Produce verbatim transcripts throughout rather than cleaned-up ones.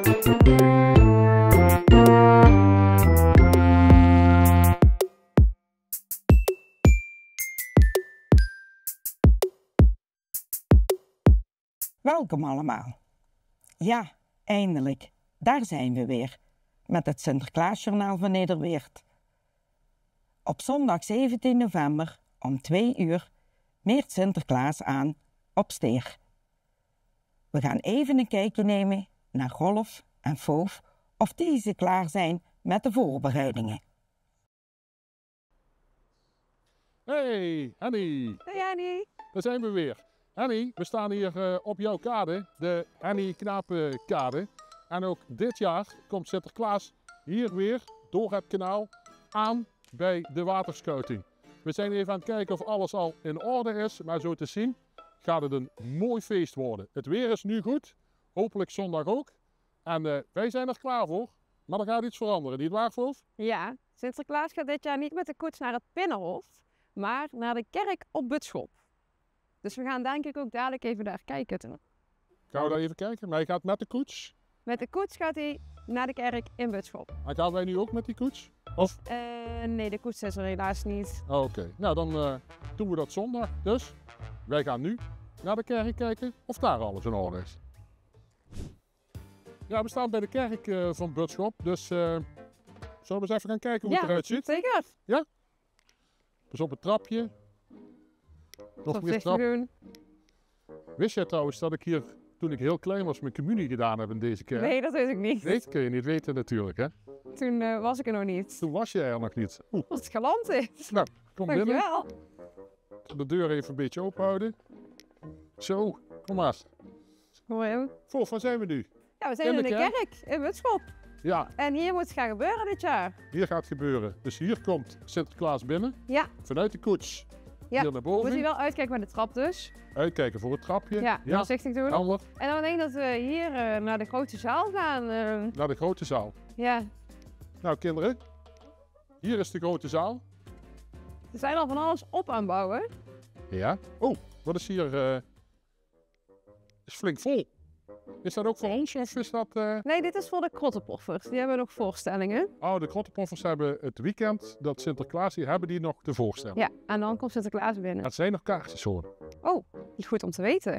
Welkom allemaal. Ja, eindelijk. Daar zijn we weer. Met het Sinterklaasjournaal van Nederweert. Op zondag zeventien november om twee uur meert Sinterklaas aan op Steer. We gaan even een kijkje nemen naar Rolf en Foof of deze klaar zijn met de voorbereidingen. Hey, Henny. Hey Henny. Daar zijn we weer. Henny, we staan hier uh, op jouw kade, de Henny Knapenkade. En ook dit jaar komt Sinterklaas hier weer door het kanaal aan bij de waterscouting. We zijn even aan het kijken of alles al in orde is, maar zo te zien gaat het een mooi feest worden. Het weer is nu goed, hopelijk zondag ook. En uh, wij zijn er klaar voor, maar er gaat iets veranderen, niet waar, Foof? Ja, Sinterklaas gaat dit jaar niet met de koets naar het Pinnenhof, maar naar de kerk op Bütschop. Dus we gaan denk ik ook dadelijk even daar kijken. Toen. Gaan we daar even kijken? Maar hij gaat met de koets? Met de koets gaat hij naar de kerk in Bütschop. En gaan wij nu ook met die koets? Of? Uh, nee, de koets is er helaas niet. Oh, oké, okay. Nou dan uh, doen we dat zondag. Dus wij gaan nu naar de kerk kijken of daar alles in orde is. Ja, we staan bij de kerk uh, van Bütschop, dus uh, zullen we eens even gaan kijken hoe ja, het eruit ziet? Zeker. Ja? Dus op het trapje. Nog meer trap. Doen. Wist jij trouwens dat ik hier, toen ik heel klein was, mijn communie gedaan heb in deze kerk? Nee, dat weet ik niet. Nee, dat kun je niet weten natuurlijk, hè? Toen uh, was ik er nog niet. Toen was je er nog niet. Oeh. Als het galant is. Nou, kom binnen. Dankjewel. De deur even een beetje open houden. Zo, kom maar. Mooi. Foof, waar zijn we nu? Ja, we zijn in, in de, de kerk, kerk in Bütschop. Ja. En hier moet het gaan gebeuren dit jaar. Hier gaat het gebeuren. Dus hier komt Sinterklaas binnen. Ja. Vanuit de koets. Ja. Hier naar boven. Moet je wel uitkijken met de trap dus. Uitkijken voor het trapje. Ja, ja. Voorzichtig doen. Ander. En dan denk ik dat we hier uh, naar de grote zaal gaan. Uh... Naar de grote zaal. Ja. Nou kinderen, hier is de grote zaal. We zijn al van alles op aan het bouwen. Ja. Oh, wat is hier? Uh... is flink vol. Is dat ook voor ons of is dat... Uh... Nee, dit is voor de krottenpoffers. Die hebben nog voorstellingen. Oh, de krottenpoffers hebben het weekend dat Sinterklaas hier hebben die nog de voorstelling. Ja, en dan komt Sinterklaas binnen. Dat zijn nog kaartjes hoor. Oh, is goed om te weten.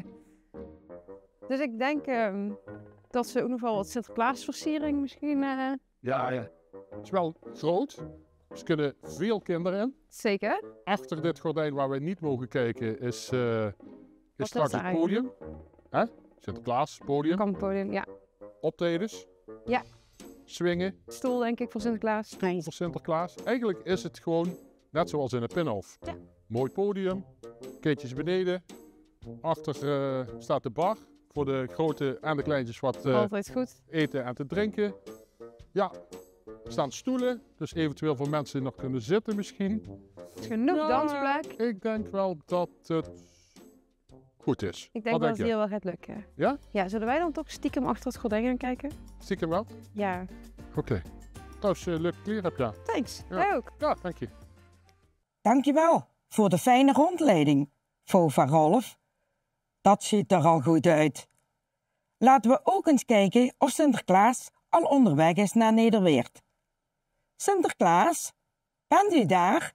Dus ik denk uh, dat ze ook nog wel wat Sinterklaasversiering misschien... Uh... Ja, ja. Het is wel groot. Dus er kunnen veel kinderen in. Zeker. Achter dit gordijn waar wij niet mogen kijken is, uh, is straks het podium. Hè? Sinterklaas, podium. Kan het podium, ja. Optredens. Ja. Swingen. Stoel denk ik voor Sinterklaas. Stoel voor Sinterklaas. Eigenlijk is het gewoon net zoals in een Pinnenhof. Ja. Mooi podium. Keetjes beneden. Achter uh, staat de bar. Voor de grote en de kleintjes wat uh, altijd goed. Eten en te drinken. Ja. Er staan stoelen. Dus eventueel voor mensen die nog kunnen zitten misschien. Genoeg ja, dansplek. Ik denk wel dat het goed is. Ik denk Wat dat denk het hier wel gaat lukken. Ja? Ja, zullen wij dan toch stiekem achter het gordijn gaan kijken? Stiekem wel? Ja. Oké. Okay. Trouwens, uh, leuke kleren heb je. Thanks. Ja. Jij ook. Ja, dank je. Dankjewel voor de fijne rondleiding, Foof en Rolf. Dat ziet er al goed uit. Laten we ook eens kijken of Sinterklaas al onderweg is naar Nederweert. Sinterklaas, bent u daar?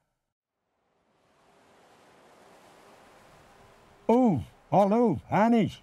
Oh, hallo, Henny.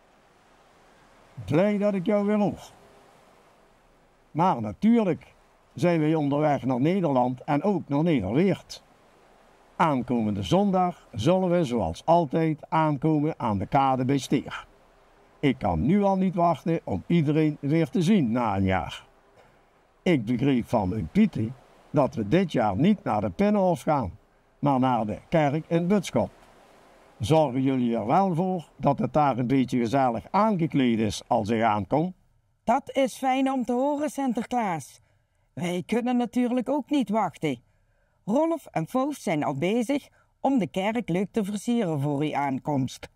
Blij dat ik jou weer hoor. Maar natuurlijk zijn wij onderweg naar Nederland en ook naar Nederweert. Aankomende zondag zullen we zoals altijd aankomen aan de kade bij Steer. Ik kan nu al niet wachten om iedereen weer te zien na een jaar. Ik begreep van uw Pietie dat we dit jaar niet naar de Pinnenhof gaan, maar naar de kerk in Bütschop. Zorgen jullie er wel voor dat het daar een beetje gezellig aangekleed is als ik aankom? Dat is fijn om te horen, Sinterklaas. Wij kunnen natuurlijk ook niet wachten. Rolf en Foof zijn al bezig om de kerk leuk te versieren voor uw aankomst.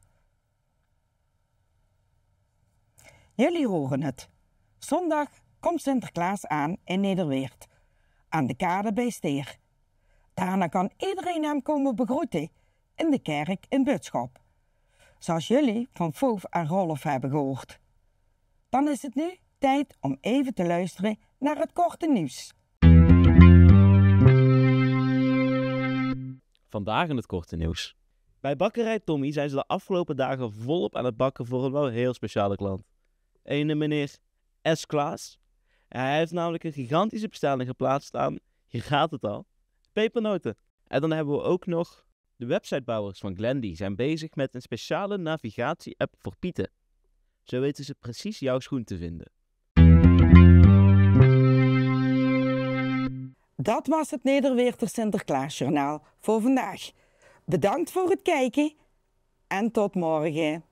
Jullie horen het. Zondag komt Sinterklaas aan in Nederweert, aan de kade bij Steer. Daarna kan iedereen hem komen begroeten in de kerk in Bütschop, zoals jullie van Foof en Rolf hebben gehoord. Dan is het nu Tijd om even te luisteren naar het korte nieuws. Vandaag in het korte nieuws. Bij bakkerij Tommy zijn ze de afgelopen dagen volop aan het bakken voor een wel heel speciale klant. Ene meneer S. Klaas. Hij heeft namelijk een gigantische bestelling geplaatst aan, hier gaat het al, pepernoten. En dan hebben we ook nog de websitebouwers van Glendy zijn bezig met een speciale navigatie-app voor Pieten. Zo weten ze precies jouw schoen te vinden. Dat was het Nederweerter Sinterklaasjournaal voor vandaag. Bedankt voor het kijken en tot morgen.